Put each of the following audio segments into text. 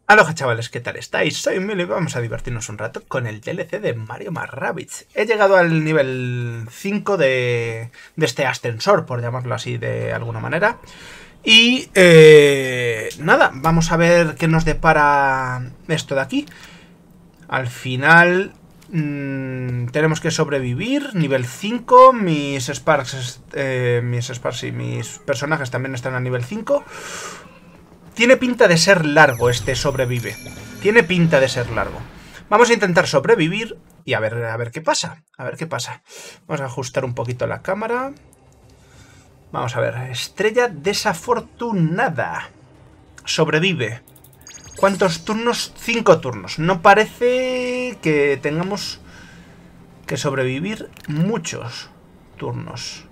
Aloha chavales, ¿qué tal estáis? Soy Milo y vamos a divertirnos un rato con el DLC de Mario + Rabbids. He llegado al nivel 5 de este ascensor, por llamarlo así de alguna manera. Y nada, vamos a ver qué nos depara esto de aquí. Al final tenemos que sobrevivir, nivel 5, mis Sparks y mis personajes también están a nivel 5. Tiene pinta de ser largo este sobrevive. Tiene pinta de ser largo. Vamos a intentar sobrevivir y a ver qué pasa. A ver qué pasa. Vamos a ajustar un poquito la cámara. Vamos a ver. Estrella desafortunada. Sobrevive. ¿Cuántos turnos? 5 turnos. No parece que tengamos que sobrevivir muchos turnos.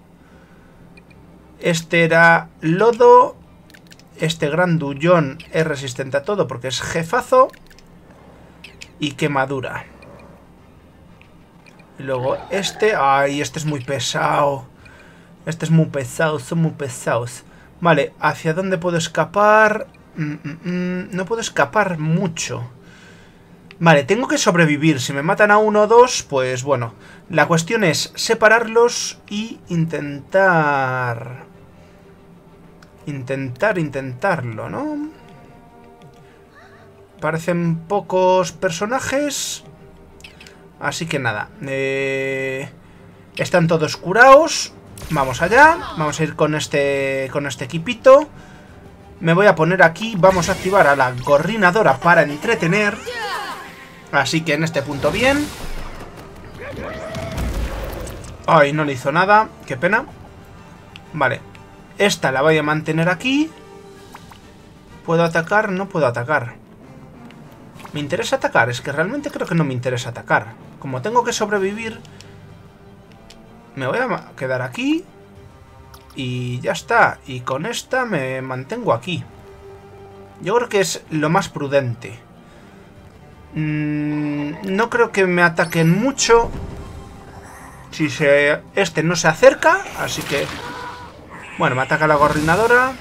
Este era lodo. Este grandullón es resistente a todo porque es jefazo. Y quemadura. Y luego este... ¡Ay! Este es muy pesado. Este es muy pesado, son muy pesados. Vale, ¿hacia dónde puedo escapar? No puedo escapar mucho. Vale, tengo que sobrevivir. Si me matan a uno o dos, pues bueno. La cuestión es separarlos y intentarlo, ¿no? Parecen pocos personajes. Así que nada. Están todos curados. Vamos allá. Vamos a ir con este equipito. Me voy a poner aquí. Vamos a activar a la gorrinadora para entretener. Así que en este punto bien. Ay, no le hizo nada. Qué pena. Vale. Esta la voy a mantener aquí. ¿Puedo atacar? No puedo atacar. ¿Me interesa atacar? Es que realmente creo que no me interesa atacar. Como tengo que sobrevivir, me voy a quedar aquí. Y ya está. Y con esta me mantengo aquí. Yo creo que es lo más prudente. No creo que me ataquen mucho. Si este no se acerca. Así que... Bueno, me ataca la gorrinadora.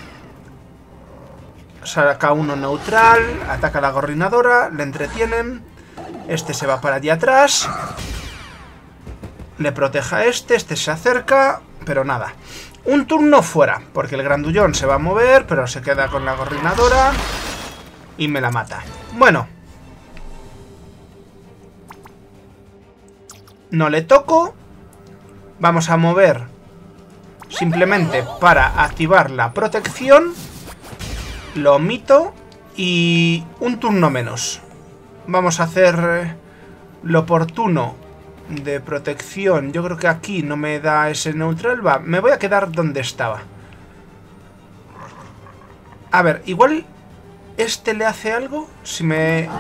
Saca uno neutral. Ataca la gorrinadora. Le entretienen. Este se va para allí atrás. Le protege a este. Este se acerca. Pero nada. Un turno fuera. Porque el grandullón se va a mover. Pero se queda con la gorrinadora. Y me la mata. Bueno. No le toco. Vamos a mover. Simplemente para activar la protección. Lo omito. Y un turno menos. Vamos a hacer lo oportuno de protección. Yo creo que aquí no me da ese neutral. Va, me voy a quedar donde estaba. A ver, igual este le hace algo. Si me...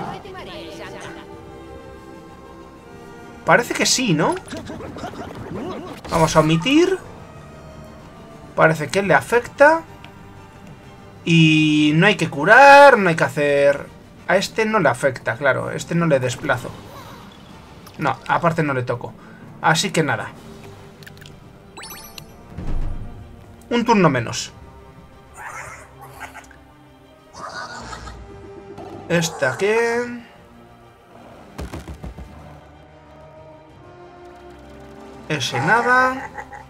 Parece que sí, ¿no? Vamos a omitir. Parece que le afecta. Y no hay que curar, no hay que hacer... A este no le afecta, claro. Este no le desplazo. No, aparte no le toco. Así que nada. Un turno menos. Esta que... Ese nada.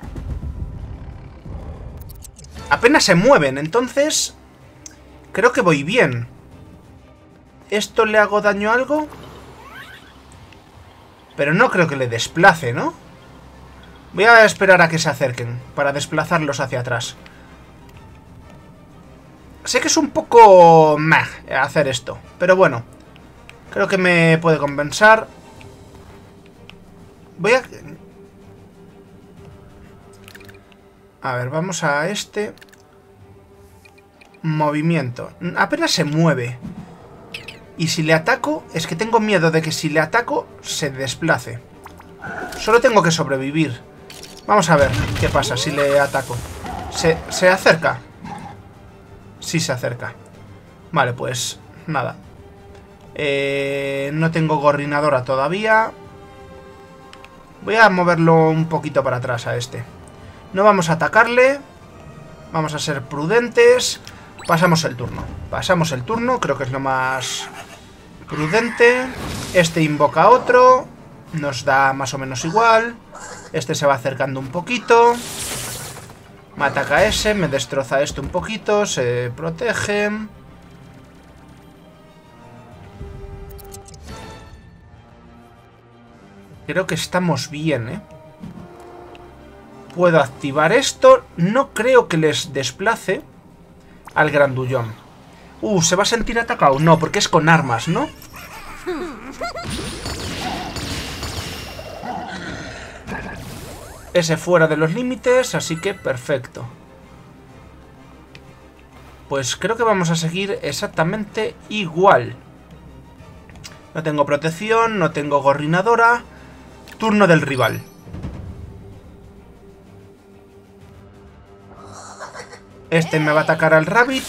Apenas se mueven, entonces... Creo que voy bien. ¿Esto le hago daño a algo? Pero no creo que le desplace, ¿no? Voy a esperar a que se acerquen para desplazarlos hacia atrás. Sé que es un poco... meh hacer esto, pero bueno. Creo que me puede compensar. Voy a... A ver, vamos a este. Movimiento. Apenas se mueve. Y si le ataco, es que tengo miedo de que si le ataco se desplace. Solo tengo que sobrevivir. Vamos a ver qué pasa si le ataco. ¿Se acerca? Sí se acerca. Vale, pues nada. No tengo gorrinadora todavía. Voy a moverlo un poquito para atrás a este. No vamos a atacarle. Vamos a ser prudentes. Pasamos el turno. Pasamos el turno, creo que es lo más prudente. Este invoca a otro. Nos da más o menos igual. Este se va acercando un poquito. Me ataca ese, me destroza este un poquito. Se protege. Creo que estamos bien, ¿eh? Puedo activar esto. No creo que les desplace al grandullón. ¿Se va a sentir atacado? No, porque es con armas, ¿no? Ese fuera de los límites, así que perfecto. Pues creo que vamos a seguir exactamente igual. No tengo protección, no tengo gorrinadora. Turno del rival. Este me va a atacar al Rabbit.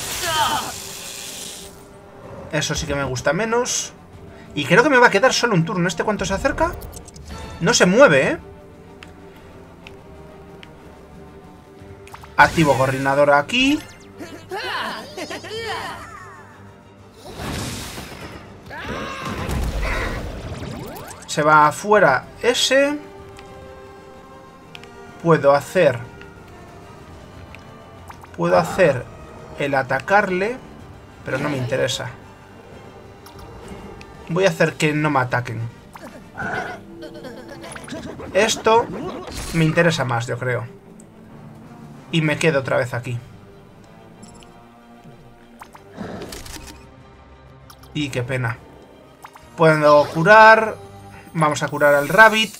Eso sí que me gusta menos. Y creo que me va a quedar solo un turno. ¿Este cuánto se acerca? No se mueve, ¿eh? Activo gorrinadora aquí. Se va afuera ese. Puedo hacer el atacarle, pero no me interesa. Voy a hacer que no me ataquen. Esto me interesa más, yo creo. Y me quedo otra vez aquí. Y qué pena. Puedo curar. Vamos a curar al Rabbit.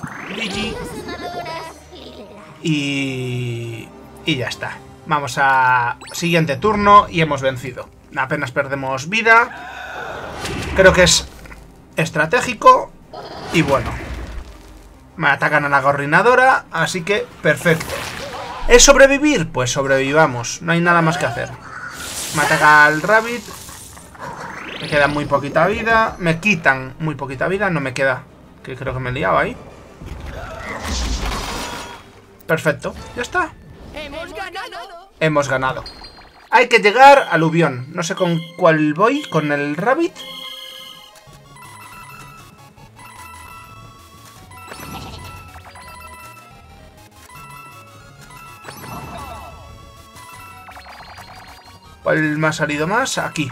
Y ya está. Vamos a siguiente turno y hemos vencido. Apenas perdemos vida. Creo que es estratégico. Y bueno. Me atacan a la gorrinadora. Así que perfecto. ¿Es sobrevivir? Pues sobrevivamos. No hay nada más que hacer. Me ataca al Rabbit. Me queda muy poquita vida. Me quitan muy poquita vida. No me queda. Que creo que me he liado ahí. Perfecto. Ya está. ¡Hemos ganado! Hemos ganado. Hay que llegar al Lubión. No sé con cuál voy. ¿Con el Rabbit? ¿Cuál me ha salido más? Aquí.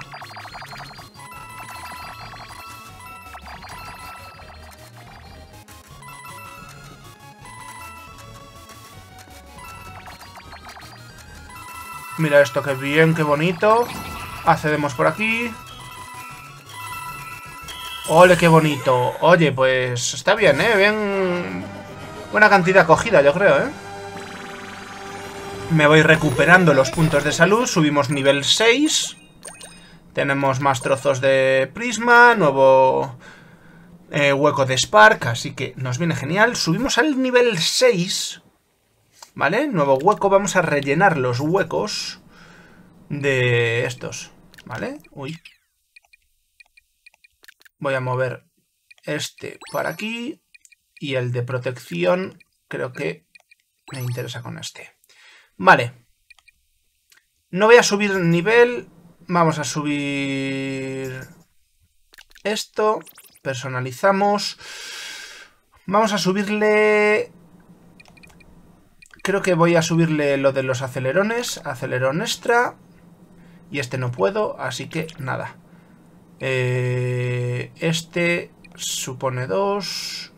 Mira esto, qué bien, qué bonito. Accedemos por aquí. ¡Ole, qué bonito! Oye, pues está bien, ¿eh? Bien. Buena cantidad cogida, yo creo, ¿eh? Me voy recuperando los puntos de salud. Subimos nivel 6. Tenemos más trozos de prisma. Nuevo hueco de Spark. Así que nos viene genial. Subimos al nivel 6. ¿Vale? Nuevo hueco. Vamos a rellenar los huecos de estos. ¿Vale? Uy. Voy a mover este para aquí. Y el de protección creo que me interesa con este. Vale. No voy a subir nivel. Vamos a subir esto. Personalizamos. Vamos a subirle... Creo que voy a subirle lo de los acelerones. Acelerón extra. Y este no puedo, así que nada. Este supone 2.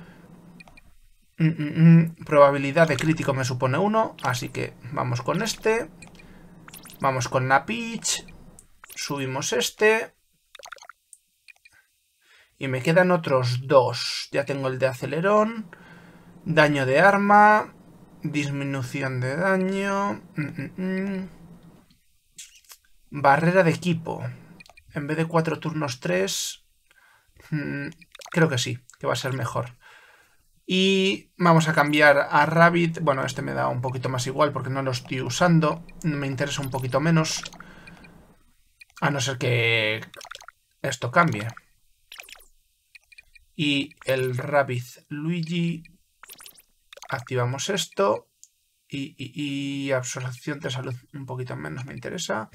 Probabilidad de crítico me supone 1. Así que vamos con este. Vamos con la Peach. Subimos este. Y me quedan otros 2. Ya tengo el de acelerón. Daño de arma. Disminución de daño. Barrera de equipo. En vez de 4 turnos 3. Creo que sí, que va a ser mejor. Y vamos a cambiar a Rabbit. Bueno, este me da un poquito más igual porque no lo estoy usando. Me interesa un poquito menos. A no ser que esto cambie. Y el Rabbit Luigi. Activamos esto. Y absorción de salud un poquito menos me interesa.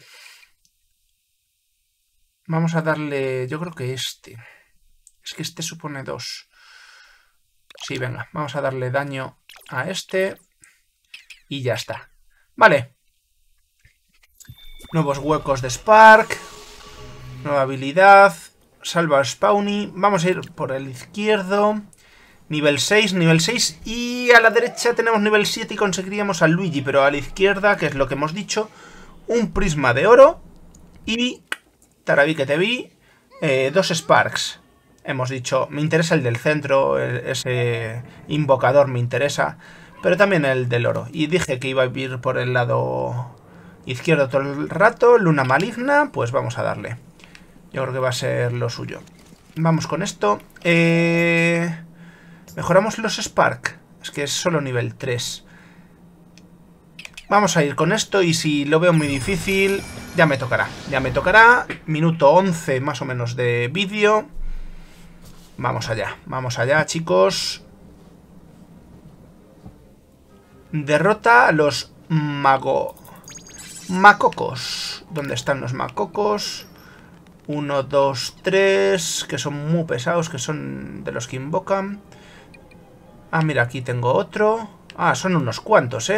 Vamos a darle... Yo creo que este. Es que este supone 2. Sí, venga. Vamos a darle daño a este. Y ya está. Vale. Nuevos huecos de Spark. Nueva habilidad. Salva Spawny. Vamos a ir por el izquierdo. Nivel 6, nivel 6. Y a la derecha tenemos nivel 7 y conseguiríamos a Luigi. Pero a la izquierda, que es lo que hemos dicho, un prisma de oro. Y... Taraví que te vi. 2 Sparks. Hemos dicho, me interesa el del centro. Ese invocador me interesa. Pero también el del oro. Y dije que iba a ir por el lado izquierdo todo el rato. Luna maligna. Pues vamos a darle. Yo creo que va a ser lo suyo. Vamos con esto. Mejoramos los Spark. Es que es solo nivel 3. Vamos a ir con esto. Y si lo veo muy difícil, ya me tocará. Ya me tocará. Minuto 11 más o menos de vídeo. Vamos allá. Vamos allá, chicos. Derrota a los macocos. ¿Dónde están los macocos? 1, 2, 3. Que son muy pesados. Que son de los que invocan. Ah, mira, aquí tengo otro. Ah, son unos cuantos,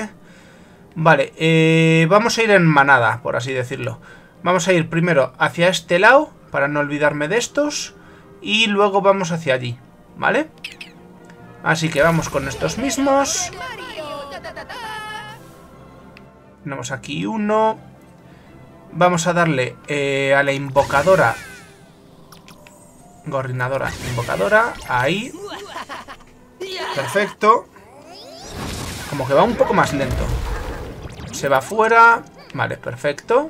Vale, vamos a ir en manada, por así decirlo. Vamos a ir primero hacia este lado, para no olvidarme de estos. Y luego vamos hacia allí, ¿vale? Así que vamos con estos mismos. Tenemos aquí uno. Vamos a darle a la invocadora. Gorrinadora, invocadora. Ahí. Perfecto. Como que va un poco más lento. Se va fuera. Vale, perfecto.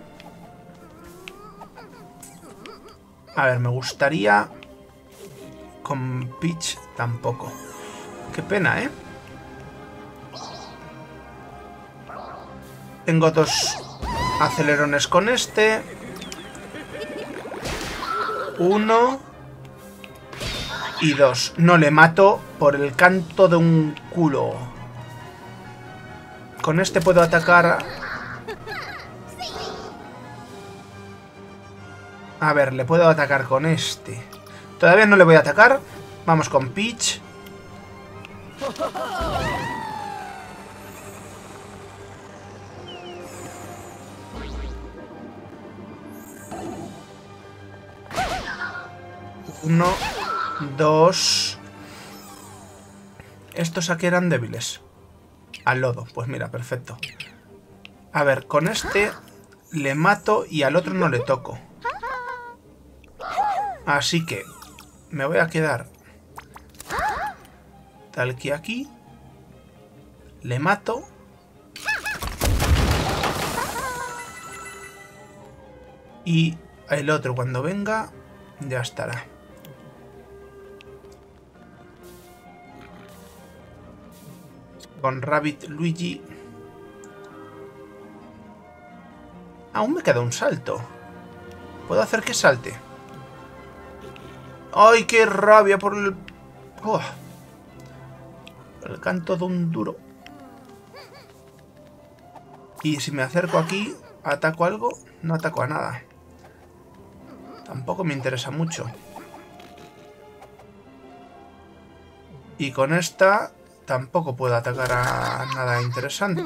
A ver, me gustaría... Con Peach tampoco. Qué pena, Tengo 2 acelerones con este. 1 y 2. No le mato por el canto de un culo. Con este puedo atacar... A ver, le puedo atacar con este. Todavía no le voy a atacar. Vamos con Peach. Uno, 2. Estos aquí eran débiles. Al lodo, pues mira, perfecto. A ver, con este le mato y al otro no le toco. Así que me voy a quedar tal que aquí. Le mato. Y el otro cuando venga ya estará. Con Rabbit Luigi. Aún me queda un salto. ¿Puedo hacer que salte? ¡Ay, qué rabia por el... Oh, el canto de un duro! Y si me acerco aquí, ¿ataco algo? No ataco a nada. Tampoco me interesa mucho. Y con esta... Tampoco puedo atacar a nada interesante.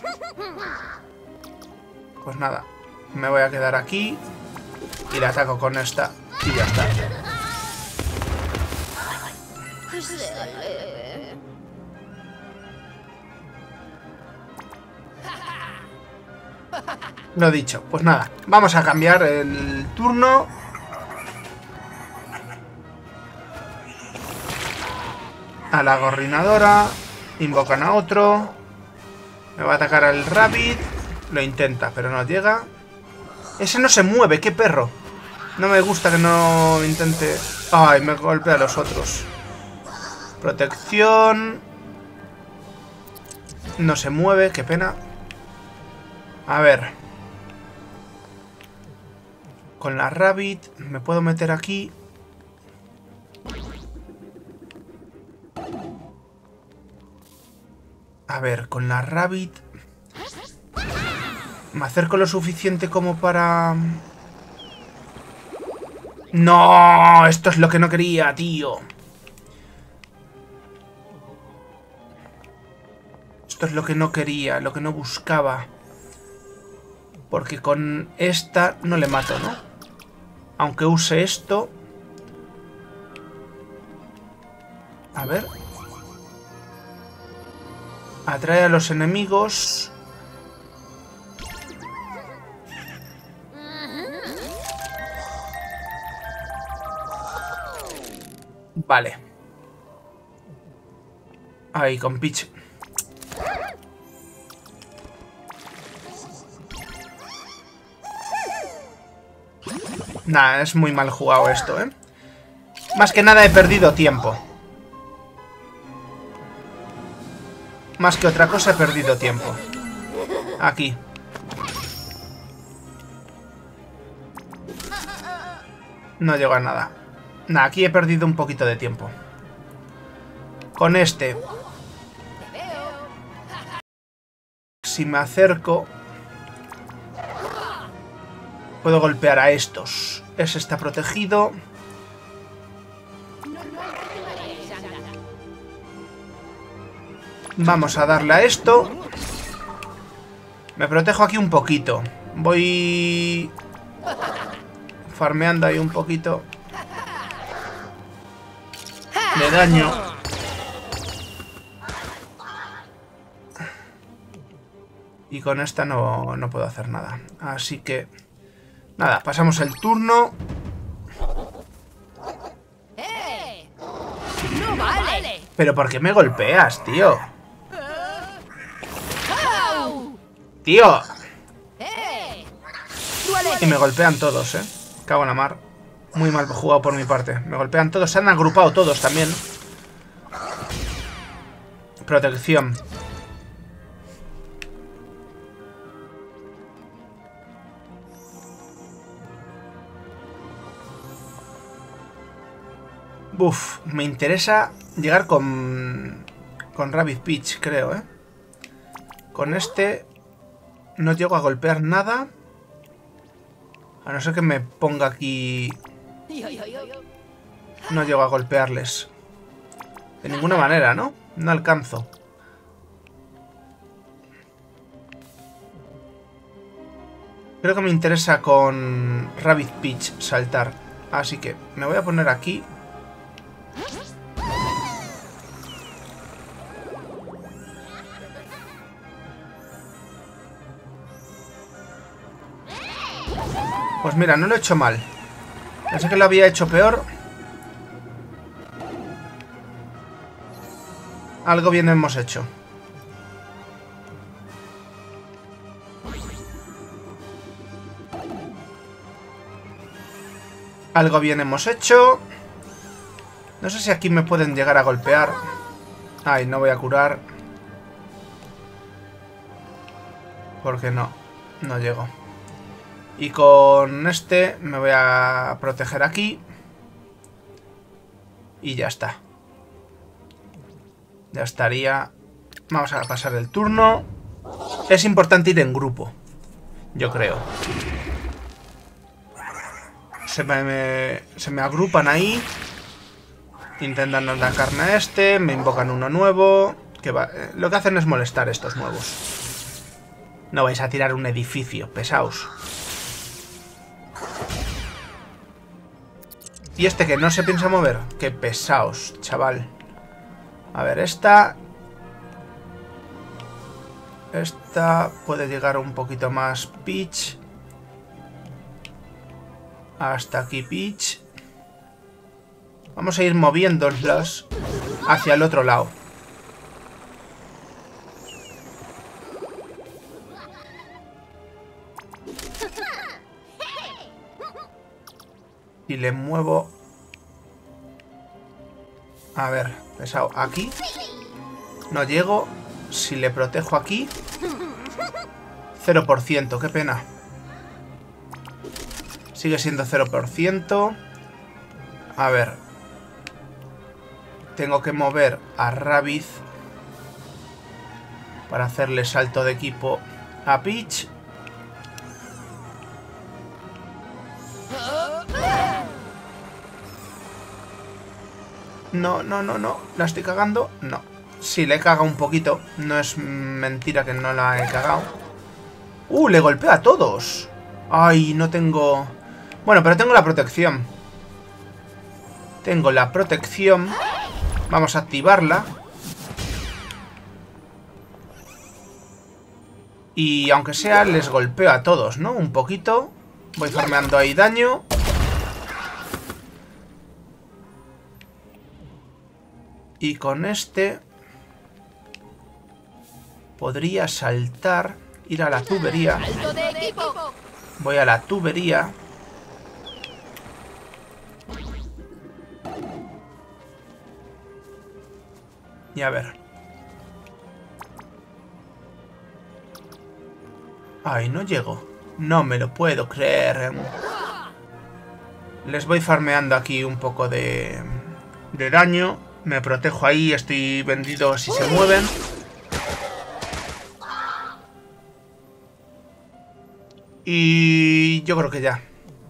Pues nada. Me voy a quedar aquí. Y le ataco con esta. Y ya está. Lo dicho. Pues nada. Vamos a cambiar el turno. A la gorrinadora. Invocan a otro. Me va a atacar al Rabbit. Lo intenta, pero no llega. Ese no se mueve, qué perro. No me gusta que no intente... Ay, me golpea a los otros. Protección. No se mueve, qué pena. A ver. Con la Rabbit me puedo meter aquí. A ver, con la Rabbit Me acerco lo suficiente como para... ¡No! Esto es lo que no quería, tío. Esto es lo que no quería, lo que no buscaba. Porque con esta no le mato, ¿no? Aunque use esto... A ver... Atrae a los enemigos... Vale. Ahí, con Peach. Nah, es muy mal jugado esto, ¿eh? Más que nada he perdido tiempo. Más que otra cosa he perdido tiempo. Aquí. No llego a nada. Nah, aquí he perdido un poquito de tiempo. Con este. Si me acerco... Puedo golpear a estos. Ese está protegido. Vamos a darle a esto. Me protejo aquí un poquito. Voy... farmeando ahí un poquito de daño. Y con esta no puedo hacer nada. Así que... Nada, pasamos el turno. ¡No vale! ¿Pero por qué me golpeas, tío? ¡Tío! Y me golpean todos, Cago en la mar. Muy mal jugado por mi parte. Me golpean todos. Se han agrupado todos también. Protección. Buf, me interesa llegar con Rabbit Peach, creo, Con este no llego a golpear nada. A no ser que me ponga aquí... No llego a golpearles. De ninguna manera, ¿no? No alcanzo. Creo que me interesa con Rabbit Peach saltar. Así que me voy a poner aquí. Pues mira, no lo he hecho mal. Pensé que lo había hecho peor. Algo bien hemos hecho. Algo bien hemos hecho. No sé si aquí me pueden llegar a golpear. Ay, no voy a curar. Porque no llego. Y con este me voy a proteger aquí. Y ya está. Ya estaría. Vamos a pasar el turno. Es importante ir en grupo, yo creo. Se me agrupan ahí. Intentan atacarme a este. Me invocan uno nuevo. Lo que hacen es molestar estos nuevos. No vais a tirar un edificio, pesaos. Y este que no se piensa mover. Qué pesaos, chaval. A ver, esta puede llegar un poquito más Peach. Hasta aquí Peach. Vamos a ir moviéndolos hacia el otro lado. Y le muevo... A ver, pesado. Aquí. No llego. Si le protejo aquí... 0%, qué pena. Sigue siendo 0%. A ver. Tengo que mover a Rabbit para hacerle salto de equipo a Peach. No, no, no, no. ¿La estoy cagando? No. Sí, le he cagado un poquito. No es mentira que no la he cagado. Le golpeo a todos. Ay, no tengo... Bueno, pero tengo la protección. Tengo la protección. Vamos a activarla. Y aunque sea, les golpeo a todos, ¿no? Un poquito. Voy farmeando ahí daño. Y con este... podría saltar, ir a la tubería. Voy a la tubería. Y a ver. Ay, no llego. No me lo puedo creer. Les voy farmeando aquí un poco de daño. Me protejo ahí, estoy vendido si se mueven. Y yo creo que ya.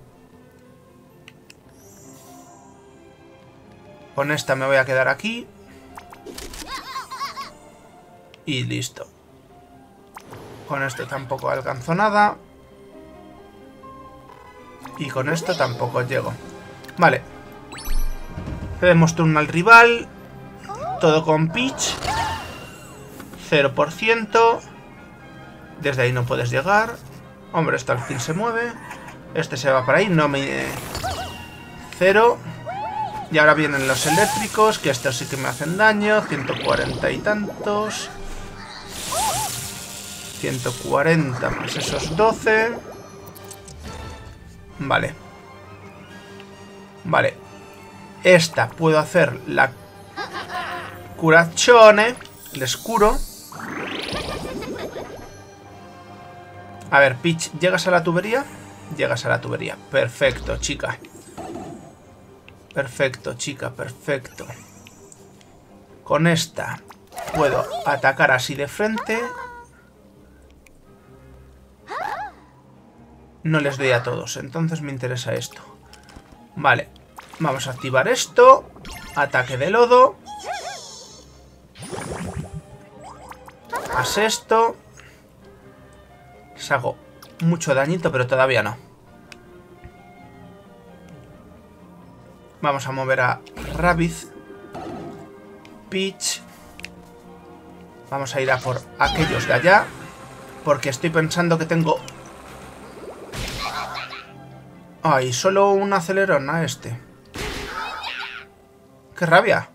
Con esta me voy a quedar aquí. Y listo. Con esto tampoco alcanzo nada. Y con esto tampoco llego. Vale. Cedemos turno al rival. Todo con Peach. 0%. Desde ahí no puedes llegar. Hombre, esto al fin se mueve. Este se va para ahí. No me... 0. Y ahora vienen los eléctricos. Que estos sí que me hacen daño. 140 y tantos. 140 más esos 12. Vale. Vale. Esta puedo hacer la curazione. Les curo. A ver, Peach, ¿llegas a la tubería? Llegas a la tubería. Perfecto, chica. Perfecto, chica, perfecto. Con esta puedo atacar así de frente. No les doy a todos, entonces me interesa esto. Vale, vamos a activar esto. Ataque de lodo. Haz esto. Les hago mucho dañito, pero todavía no. Vamos a mover a Rabbids. Peach. Vamos a ir a por aquellos de allá. Porque estoy pensando que tengo... Ay, solo un acelerón a este. ¡Qué rabia!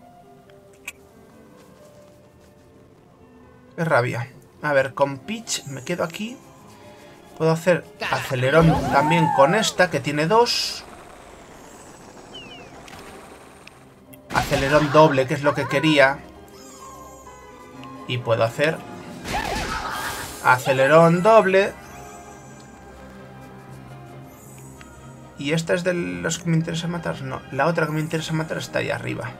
¡Qué rabia! A ver, con Peach me quedo aquí. Puedo hacer acelerón también con esta, que tiene 2. Acelerón doble, que es lo que quería. Y puedo hacer acelerón doble. ¿Y esta es de los que me interesa matar? No, la otra que me interesa matar está ahí arriba.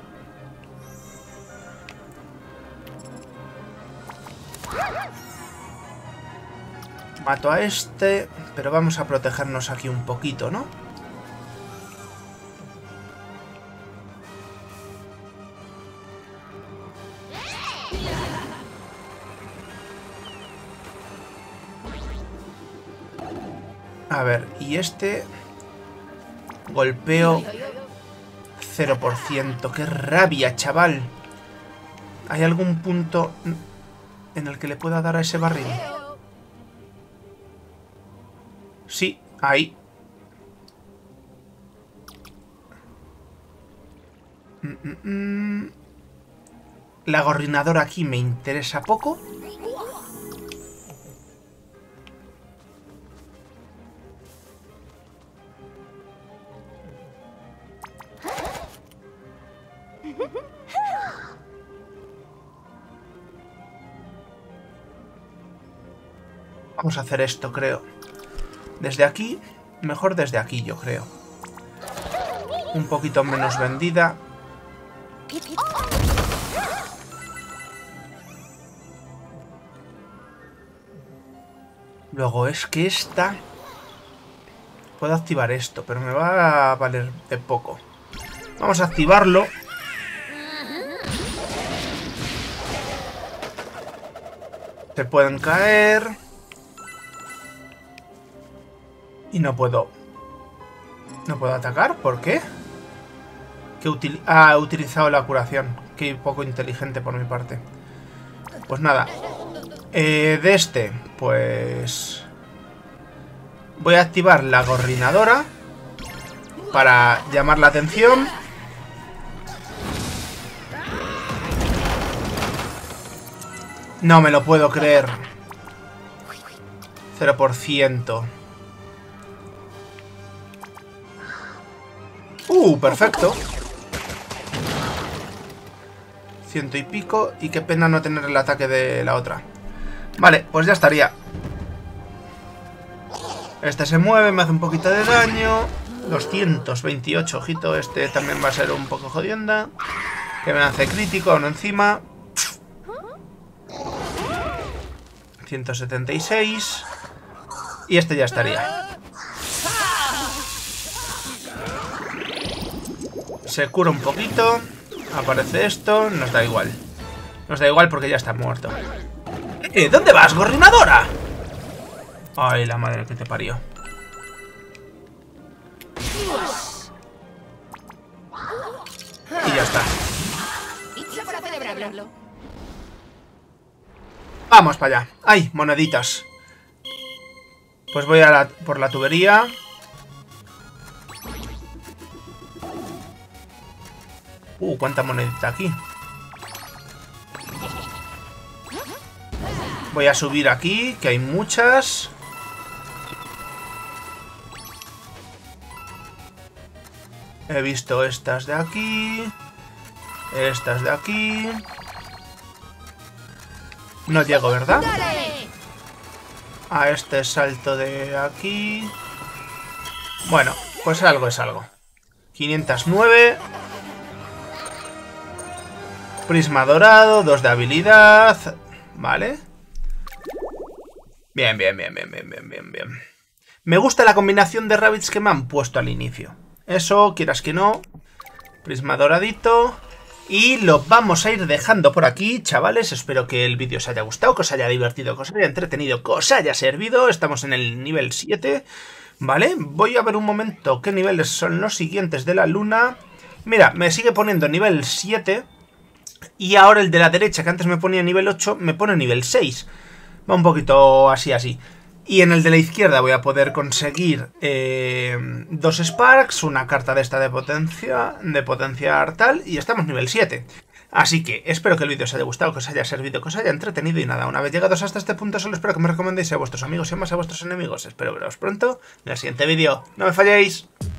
Mato a este, pero vamos a protegernos aquí un poquito, ¿no? A ver, y este... Golpeo 0%. ¡Qué rabia, chaval! ¿Hay algún punto en el que le pueda dar a ese barril? Sí, ahí. La gorrinadora aquí me interesa poco. Vamos a hacer esto, creo. Desde aquí, mejor desde aquí, yo creo. Un poquito menos vendida. Luego es que esta... Puedo activar esto, pero me va a valer de poco. Vamos a activarlo. Se pueden caer. Y no puedo... No puedo atacar, ¿por qué? He utilizado la curación. Qué poco inteligente por mi parte. Pues nada. De este, pues... Voy a activar la gorrinadora para llamar la atención. No me lo puedo creer. 0%. Perfecto. 100 y pico. Y qué pena no tener el ataque de la otra. Vale, pues ya estaría. Este se mueve, me hace un poquito de daño. 228, ojito. Este también va a ser un poco jodienda. Que me hace crítico aún encima. 176. Y este ya estaría. Se cura un poquito. Aparece esto. Nos da igual. Nos da igual porque ya está muerto. ¿Dónde vas, gorrinadora? Ay, la madre que te parió. Y ya está. Para celebrarlo. Vamos para allá. ¡Ay, moneditas! Pues voy a por la tubería. Cuánta monedita aquí. Voy a subir aquí, que hay muchas. He visto estas de aquí. Estas de aquí. No llego, ¿verdad? A este salto de aquí. Bueno, pues algo es algo. 509. Prisma dorado, 2 de habilidad. Vale. Bien. Me gusta la combinación de rabbits que me han puesto al inicio. Eso, quieras que no. Prisma doradito. Y lo vamos a ir dejando por aquí, chavales. Espero que el vídeo os haya gustado, que os haya divertido, que os haya entretenido, que os haya servido. Estamos en el nivel 7, ¿vale? Voy a ver un momento qué niveles son los siguientes de la luna. Mira, me sigue poniendo nivel 7. Y ahora el de la derecha, que antes me ponía nivel 8, me pone nivel 6. Va un poquito así. Y en el de la izquierda voy a poder conseguir 2 Sparks, una carta de esta de potenciar tal, y estamos nivel 7. Así que espero que el vídeo os haya gustado, que os haya servido, que os haya entretenido y nada, una vez llegados hasta este punto solo espero que me recomendéis a vuestros amigos y más a vuestros enemigos. Espero veros pronto en el siguiente vídeo. ¡No me falléis!